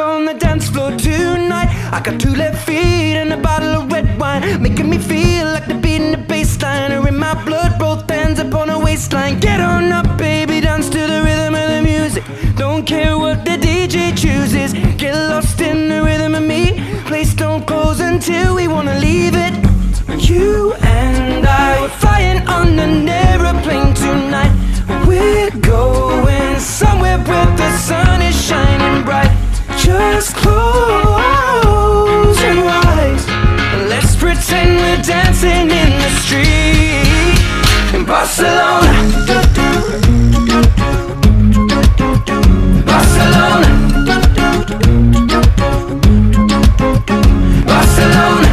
on the dance floor tonight. I got 2 left feet and a bottle of red wine, making me feel like the beat in the bassline are in my blood, both hands up on a waistline. Get on up, baby, dance to the rhythm of the music. Don't care what the DJ chooses. Get lost in the rhythm of me. Place don't close until we wanna leave it. You and I were flying on an aeroplane tonight. We're going somewhere where the sun is shining bright. Just close your eyes and let's pretend we're dancing in the street in Barcelona. Barcelona. Barcelona.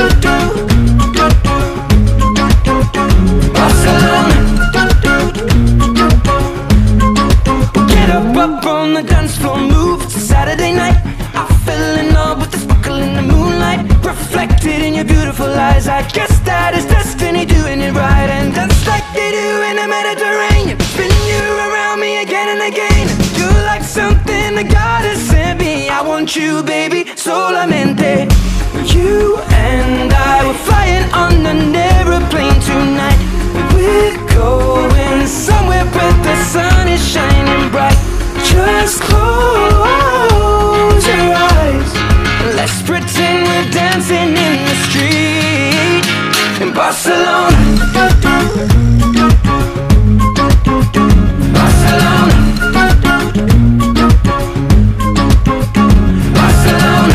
Barcelona. Get up on the dance floor, move. It's a Saturday night. I fell in love with the sparkle in the moonlight, reflected in your beautiful eyes. I guess that is destiny doing it right. And dance like they do in the Mediterranean, spin you around me again and again. You're like something that God has sent me. I want you, baby, solamente. You and I were flying on an aeroplane tonight. We're going somewhere where the sun is shining bright. Just close your eyes. Let's pretend we're dancing in the street in Barcelona. Barcelona. Barcelona.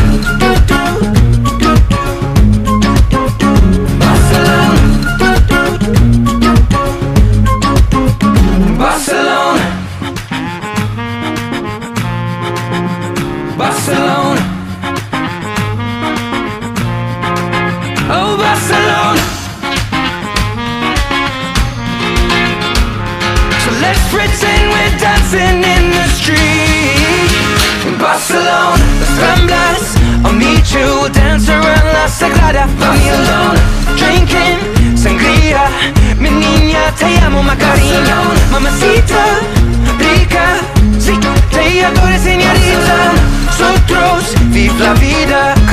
Barcelona. Barcelona. Barcelona. Oh, Barcelona. So let's pretend we're dancing in the street in Barcelona. Las Ramblas, I'll meet you, we'll dance around La Sagrada Familia. Drinking sangria, mi niña, te amo Macarena. Mamacita, rica, sí, te adoro señorita. Nosotros, vive la vida.